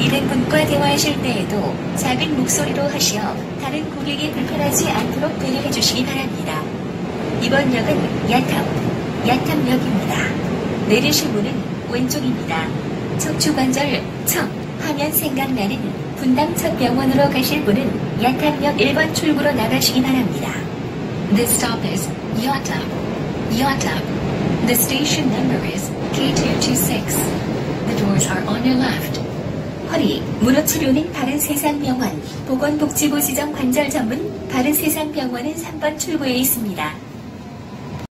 일행분과 대화하실 때에도 작은 목소리로 하시어 다른 고객이 불편하지 않도록 배려해 주시기 바랍니다. 이번 역은 야탐역입니다. 내리실 문은 왼쪽입니다. 척추관절, 척 하면 생각나는 분당 척병원으로 가실 분은 야탐역 1번 출구로 나가시기 바랍니다. This stop is Yatam. The station number is K226. The doors are on your left. 허리, 무릎 치료는 바른세상병원, 보건복지부 지정 관절 전문 바른세상병원은 3번 출구에 있습니다.